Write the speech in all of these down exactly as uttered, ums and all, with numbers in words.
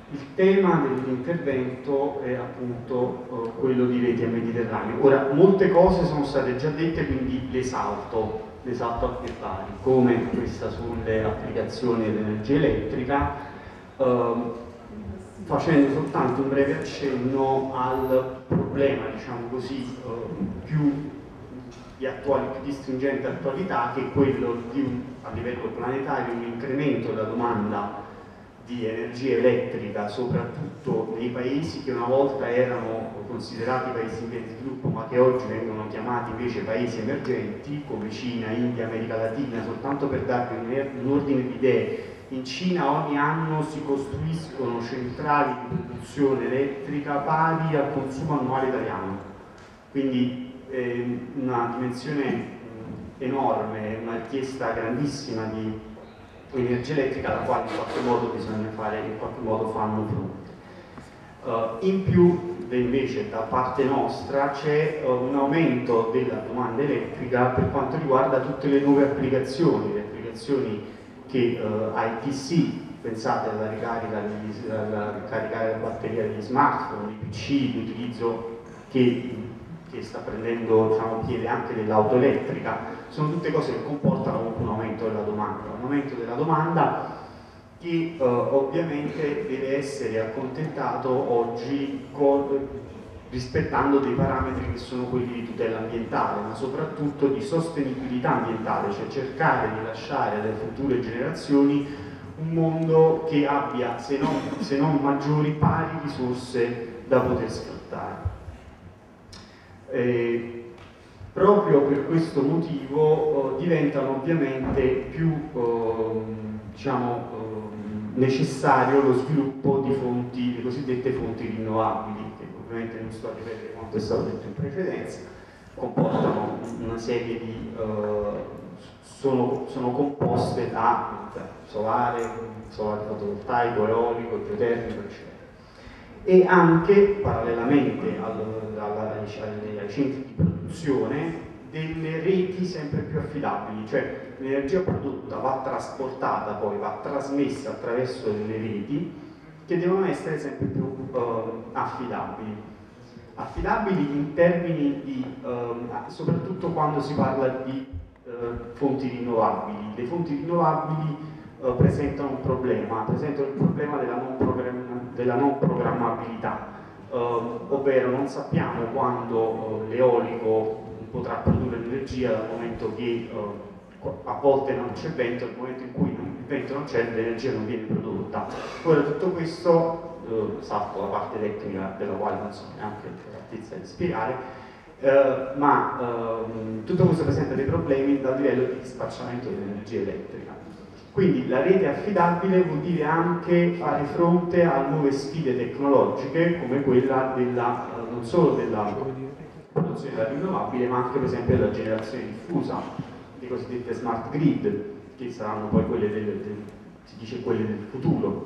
il tema dell'intervento è appunto uh, quello di reti al Mediterraneo. Ora, molte cose sono state già dette, quindi le salto, le salto a più pari, come questa sulle applicazioni dell'energia elettrica, uh, facendo soltanto un breve accenno al problema, diciamo così, uh, più di, attuali, più di stringente attualità, che è quello di un, a livello planetario, un incremento della domanda di energia elettrica, soprattutto nei paesi che una volta erano considerati paesi in via di sviluppo, ma che oggi vengono chiamati invece paesi emergenti, come Cina, India, America Latina. Soltanto per darvi un, un ordine di idee, in Cina ogni anno si costruiscono centrali di produzione elettrica pari al consumo annuale italiano, quindi eh, una dimensione enorme, una richiesta grandissima di energia elettrica alla quale in qualche modo bisogna fare, in qualche modo fanno fronte. Uh, in più invece da parte nostra c'è uh, un aumento della domanda elettrica per quanto riguarda tutte le nuove applicazioni, le applicazioni che uh, I T C, pensate alla ricarica, degli, alla ricaricare la batteria degli smartphone, i P C, l'utilizzo che, che sta prendendo, diciamo, piede anche dell'auto elettrica, sono tutte cose che comportano un aumento della domanda, un aumento della domanda che eh, ovviamente deve essere accontentato oggi con, rispettando dei parametri che sono quelli di tutela ambientale, ma soprattutto di sostenibilità ambientale, cioè cercare di lasciare alle future generazioni un mondo che abbia, se non, se non maggiori, pari risorse da poter sfruttare. Eh, Proprio per questo motivo eh, diventano ovviamente più eh, diciamo, eh, necessario lo sviluppo di fonti, le cosiddette fonti rinnovabili, che ovviamente non sto a ripetere quanto è stato detto in precedenza, comportano una serie di... Eh, sono, sono composte da cioè, solare, solare fotovoltaico, eolico, geotermico, eccetera. E anche, parallelamente al, alla, ai, ai centri di produzione, delle reti sempre più affidabili, cioè l'energia prodotta va trasportata, poi va trasmessa attraverso delle reti che devono essere sempre più uh, affidabili. Affidabili in termini di, uh, soprattutto quando si parla di uh, fonti rinnovabili. Le fonti rinnovabili Uh, presentano un problema, presentano il problema della non, program della non programmabilità, uh, ovvero non sappiamo quando uh, l'eolico potrà produrre l'energia dal momento che uh, a volte non c'è vento, nel momento in cui il vento non c'è l'energia non viene prodotta. Ora tutto questo, uh, salto la parte tecnica della quale non sono neanche all'altezza di spiegare, uh, ma uh, tutto questo presenta dei problemi dal livello di dispacciamento dell'energia elettrica. Quindi la rete affidabile vuol dire anche fare fronte a nuove sfide tecnologiche come quella della, non solo della produzione della rinnovabile, ma anche per esempio della generazione diffusa, le cosiddette smart grid, che saranno poi quelle del, del, si dice quelle del futuro.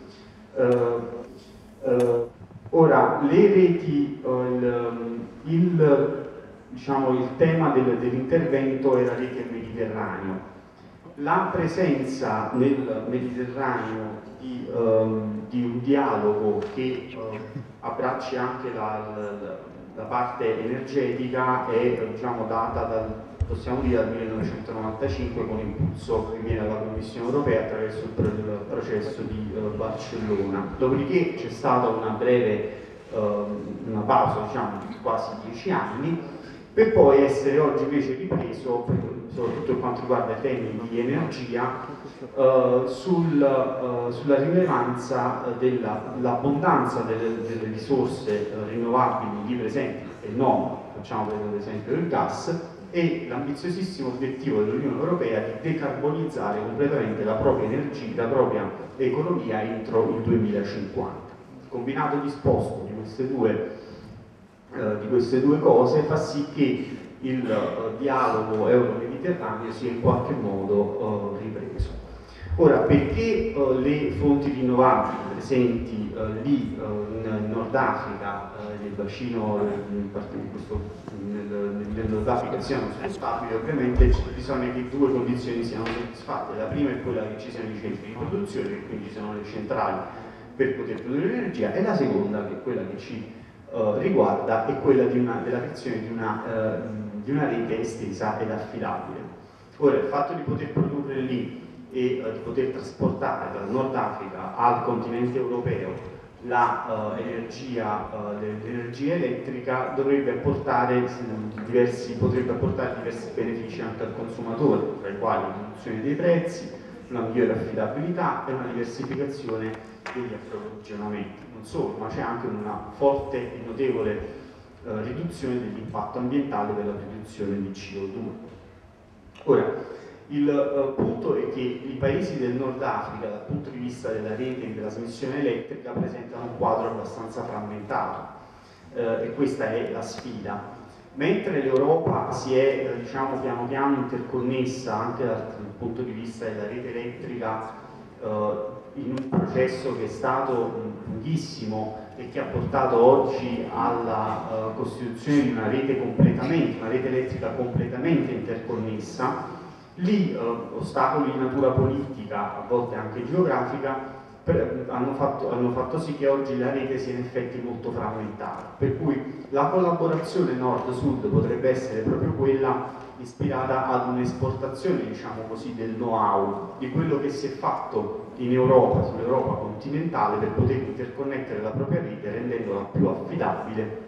Uh, uh, ora, le reti, uh, il, il, diciamo, il tema del, dell'intervento è la rete Mediterraneo. La presenza nel Mediterraneo di, um, di un dialogo che uh, abbracci anche la, la, la parte energetica è, diciamo, data dal, possiamo dire, dal millenovecentonovantacinque con impulso che viene dalla Commissione Europea attraverso il, il processo di uh, Barcellona. Dopodiché c'è stata una breve uh, una pausa, diciamo, di quasi dieci anni, per poi essere oggi invece ripreso, soprattutto per quanto riguarda i temi di energia, eh, sul, eh, sulla rilevanza dell'abbondanza delle, delle risorse eh, rinnovabili lì presenti e non, facciamo per esempio del gas, e l'ambiziosissimo obiettivo dell'Unione Europea di decarbonizzare completamente la propria energia, la propria economia entro il duemilacinquanta. Il combinato disposto di queste due Uh, di queste due cose fa sì che il uh, dialogo euro-mediterraneo sia in qualche modo uh, ripreso. Ora, perché uh, le fonti rinnovabili presenti uh, lì uh, in Nord Africa, uh, nel bacino, in questo, nel, nel Nord Africa siano spostabili, ovviamente bisogna che due condizioni siano soddisfatte. La prima è quella che ci siano i centri di produzione, che quindi ci sono le centrali per poter produrre energia, e la seconda, che è quella che ci uh, riguarda, è quella di una, della creazione di una, uh, di una rete estesa ed affidabile. Ora, il fatto di poter produrre lì e uh, di poter trasportare dal Nord Africa al continente europeo l'energia uh, uh, elettrica dovrebbe apportare diversi, potrebbe apportare diversi benefici anche al consumatore, tra i quali la riduzione dei prezzi, una migliore affidabilità e una diversificazione degli approvvigionamenti. Non solo, ma c'è anche una forte e notevole uh, riduzione dell'impatto ambientale per la riduzione di C O due. Ora, il uh, punto è che i paesi del Nord Africa, dal punto di vista della rete di trasmissione elettrica, presentano un quadro abbastanza frammentato, uh, e questa è la sfida. Mentre l'Europa si è, uh, diciamo, piano piano interconnessa anche dal, dal punto di vista della rete elettrica uh, in un processo che è stato lunghissimo e che ha portato oggi alla uh, costituzione di una rete completamente, una rete elettrica completamente interconnessa, lì eh, ostacoli di natura politica, a volte anche geografica, per, hanno, fatto, hanno fatto sì che oggi la rete sia in effetti molto frammentata, per cui la collaborazione nord-sud potrebbe essere proprio quella ispirata ad un'esportazione, diciamo così, del know-how, di quello che si è fatto in Europa, sull'Europa continentale, per poter interconnettere la propria rete, rendendola più affidabile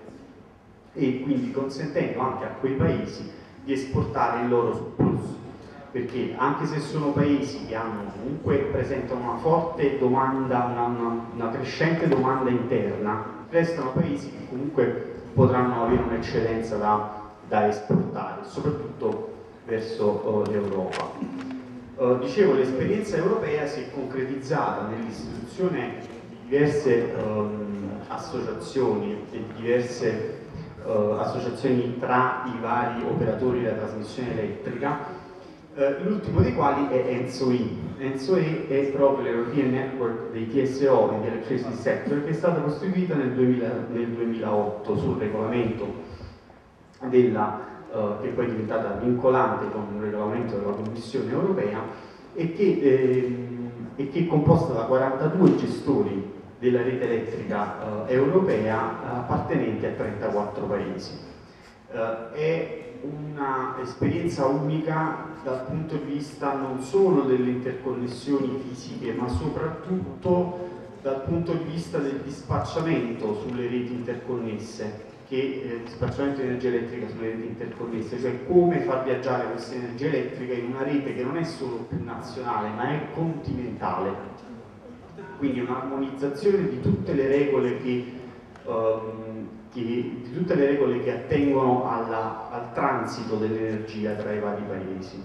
e quindi consentendo anche a quei paesi di esportare il loro surplus. Perché anche se sono paesi che hanno, comunque presentano una forte domanda, una, una, una crescente domanda interna, restano paesi che comunque potranno avere un'eccedenza da, da esportare, soprattutto verso uh, l'Europa. Uh, dicevo, l'esperienza europea si è concretizzata nell'istituzione di diverse um, associazioni e di diverse uh, associazioni tra i vari operatori della trasmissione elettrica. Uh, l'ultimo dei quali è ENTSO-E. ENTSO-E è proprio l'European Network dei T S O e Electricity Sector, che è stata costituita nel, duemila, nel duemilaotto sul regolamento della, uh, che poi è diventata vincolante con un regolamento della Commissione europea, e che, eh, e che è composta da quarantadue gestori della rete elettrica uh, europea appartenenti a trentaquattro paesi. Uh, è un'esperienza unica dal punto di vista non solo delle interconnessioni fisiche, ma soprattutto dal punto di vista del dispacciamento sulle reti interconnesse, che eh, dispacciamento di energia elettrica sulle reti interconnesse, cioè come far viaggiare questa energia elettrica in una rete che non è solo più nazionale, ma è continentale. Quindi un'armonizzazione di tutte le regole che um, Che, di tutte le regole che attengono alla, al transito dell'energia tra i vari paesi.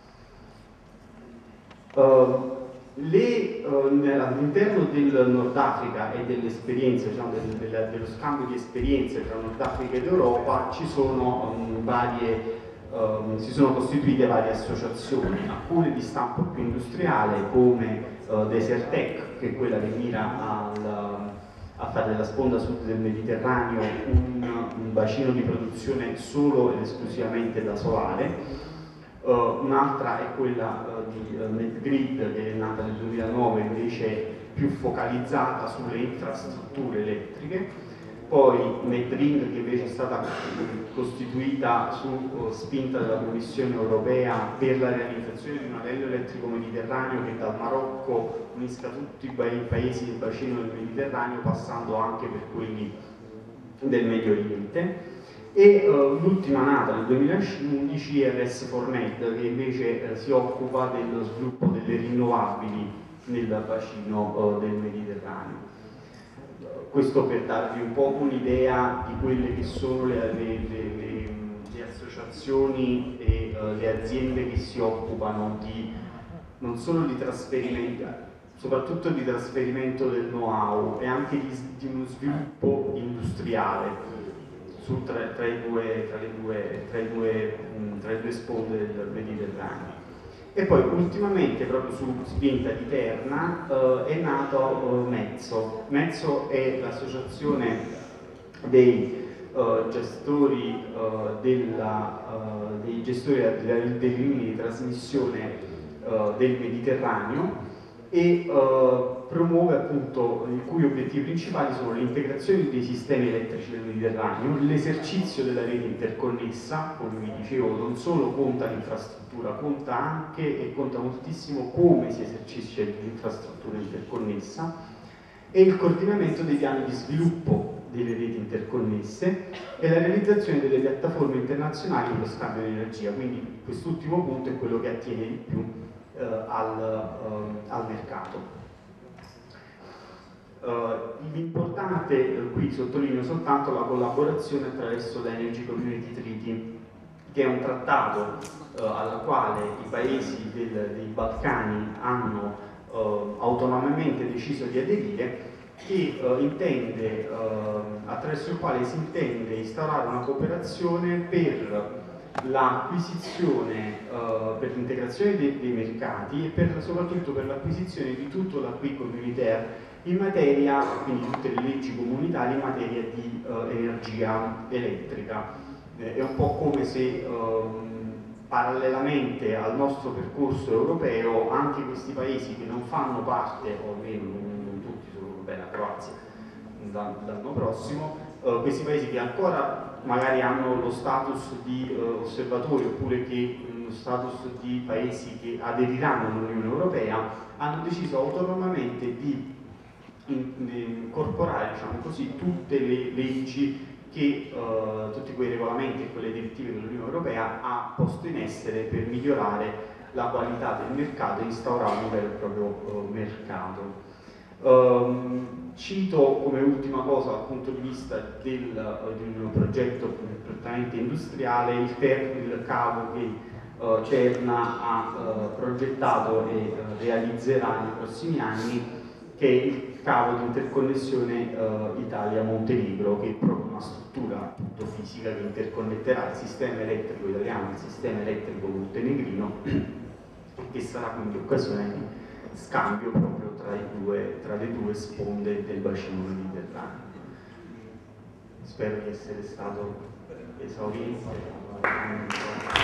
Uh, uh, all'interno del Nord Africa e dell'esperienza, diciamo, del, del, dello scambio di esperienze tra Nord Africa ed Europa, ci sono um, varie, um, si sono costituite varie associazioni, alcune di stampo più industriale come uh, Desertec, che è quella che mira al a fare della sponda sud del Mediterraneo un, un bacino di produzione solo ed esclusivamente da solare. Uh, un'altra è quella uh, di uh, Medgrid, che è nata nel duemilanove, invece più focalizzata sulle infrastrutture elettriche. Poi Medring, che invece è stata costituita su uh, spinta della Commissione europea per la realizzazione di un anello elettrico mediterraneo che dal Marocco unisca tutti i paesi del bacino del Mediterraneo, passando anche per quelli del Medio Oriente. E uh, l'ultima nata nel duemilaundici è R S quattro Med, che invece uh, si occupa dello sviluppo delle rinnovabili nel bacino uh, del Mediterraneo. Questo per darvi un po' un'idea di quelle che sono le, le, le, le, le associazioni e uh, le aziende che si occupano di, non solo di trasferimento, soprattutto di trasferimento del know-how e anche di, di uno sviluppo industriale su, tra, tra, i due, tra, le due, tra, i due, mh, tra le due sponde del Mediterraneo. E poi ultimamente, proprio su spinta di Terna, eh, è nato eh, Mezzo. Mezzo è l'associazione dei eh, gestori, eh, della, eh, dei gestori delle linee di trasmissione eh, del Mediterraneo, e eh, promuove appunto, i cui obiettivi principali sono l'integrazione dei sistemi elettrici del Mediterraneo, l'esercizio della rete interconnessa, come vi dicevo, non solo conta l'infrastruttura, conta anche e conta moltissimo come si esercisce l'infrastruttura interconnessa, e il coordinamento dei piani di sviluppo delle reti interconnesse e la realizzazione delle piattaforme internazionali per lo scambio di energia. Quindi quest'ultimo punto è quello che attiene di più eh, al, eh, al mercato. Uh, L'importante, uh, qui sottolineo soltanto la collaborazione attraverso l'Energy Community Treaty, che è un trattato uh, al quale i paesi del, dei Balcani hanno uh, autonomamente deciso di aderire, che uh, intende, uh, attraverso il quale si intende instaurare una cooperazione per l'acquisizione, uh, per l'integrazione dei, dei mercati e per, soprattutto per l'acquisizione di tutto l'acquis communautaire in materia, quindi tutte le leggi comunitarie in materia di uh, energia elettrica. Eh, è un po' come se um, parallelamente al nostro percorso europeo anche questi paesi che non fanno parte, o almeno non, non tutti, solo beh, la Croazia l'anno prossimo, uh, questi paesi che ancora magari hanno lo status di uh, osservatori oppure che lo status di paesi che aderiranno all'Unione Europea, hanno deciso autonomamente di incorporare, diciamo così, tutte le leggi che, uh, tutti quei regolamenti e quelle direttive che l'Unione Europea ha posto in essere per migliorare la qualità del mercato e instaurare un vero e proprio uh, mercato. Um, cito come ultima cosa dal punto di vista del, uh, di un progetto prettamente industriale il, il cavo che uh, Terna ha uh, progettato e uh, realizzerà nei prossimi anni, che è il cavo di interconnessione uh, Italia-Montenegro, che è proprio una struttura appunto fisica che interconnetterà il sistema elettrico italiano e il sistema elettrico montenegrino, che sarà quindi occasione di scambio proprio tra, i due, tra le due sponde del bacino mediterraneo. Spero di essere stato esauriente.